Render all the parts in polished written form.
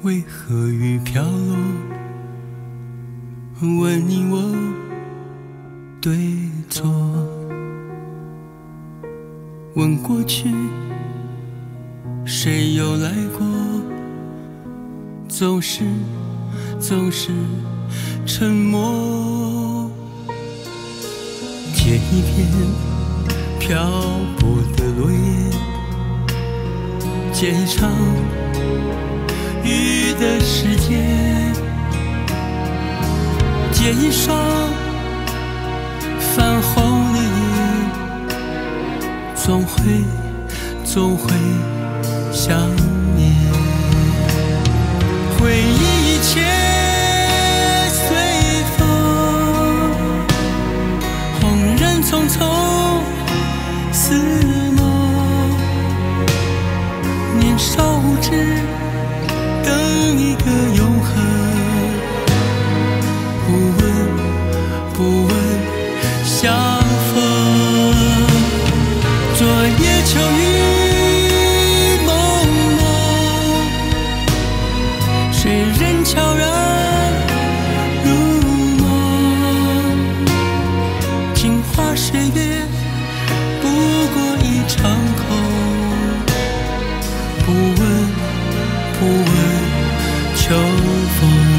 为何雨飘落？问你我对错，问过去谁又来过？总是沉默。捡一片漂泊的落叶，捡一场雨的世界，捡一双泛红的眼，总会想念。回忆一切随风，恍然匆匆似梦，年少无知等一个永恒，不问相逢。昨夜秋雨蒙蒙，谁人悄然入梦？镜花水月不过一场空，不问秋风。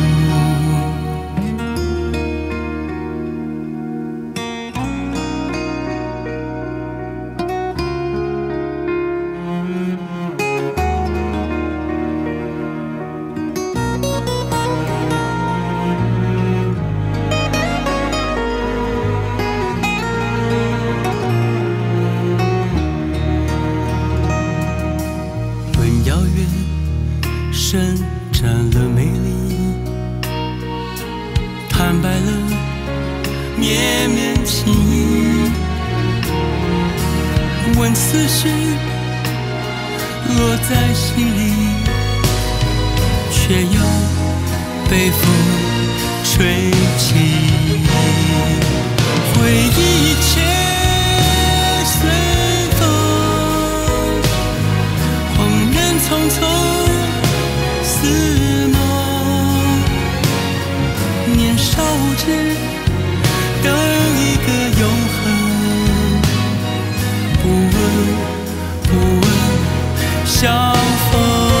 伸展了美丽，坦白了绵绵情意，问思绪落在心里，却又被风吹起。回忆一切随风，恍然匆匆似梦，年少无知等一个永恒，不问相逢。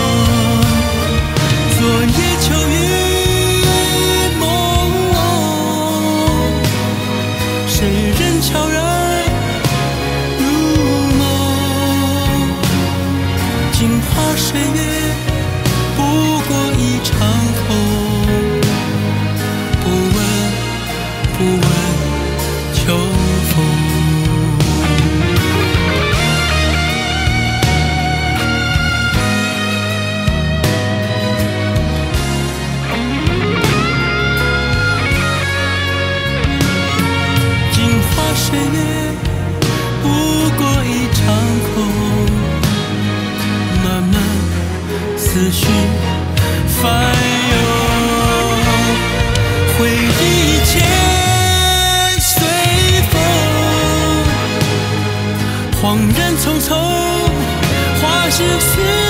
昨夜秋雨蒙蒙，谁人悄然入梦？镜花水月不过一场空，不问秋风。镜花水月不过一场空，慢慢思绪翻涌，回忆一切随风，恍然匆匆，花是思